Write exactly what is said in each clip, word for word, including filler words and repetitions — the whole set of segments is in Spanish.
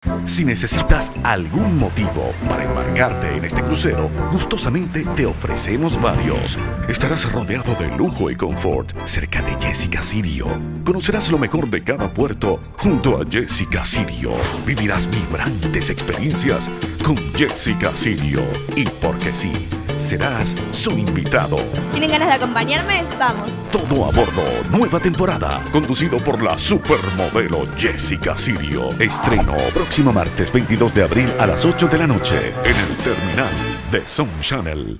Si necesitas algún motivo para embarcarte en este crucero, gustosamente te ofrecemos varios. Estarás rodeado de lujo y confort cerca de Jessica Sirio. Conocerás lo mejor de cada puerto junto a Jessica Sirio. Vivirás vibrantes experiencias con Jessica Sirio. Y porque sí, serás su invitado. ¿Tienen ganas de acompañarme? Vamos. Todo a bordo, nueva temporada, conducido por la supermodelo Jessica Sirio. Estreno próximo martes veintidós de abril a las ocho de la noche en el terminal de Sun Channel.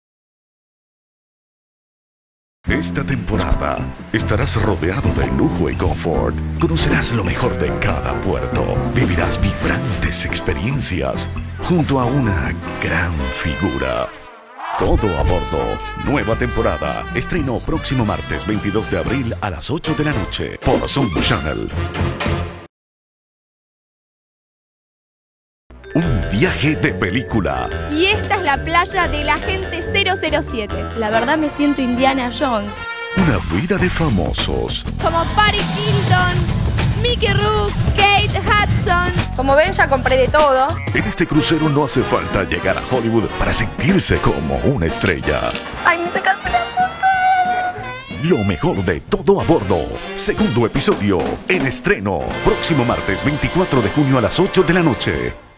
Esta temporada estarás rodeado de lujo y confort. Conocerás lo mejor de cada puerto. Vivirás vibrantes experiencias junto a una gran figura. Todo a bordo. Nueva temporada. Estreno próximo martes veintidós de abril a las ocho de la noche por Sun Channel. Un viaje de película. Y esta es la playa del agente cero cero siete. La verdad me siento Indiana Jones. Una vida de famosos. Como Paris Hilton, Mickey Rourke, Kate Hudson. Como ven, ya compré de todo. En este crucero no hace falta llegar a Hollywood para sentirse como una estrella. Ay, me sacaste la foto. Lo mejor de Todo a bordo. Segundo episodio en estreno. Próximo martes veinticuatro de junio a las ocho de la noche.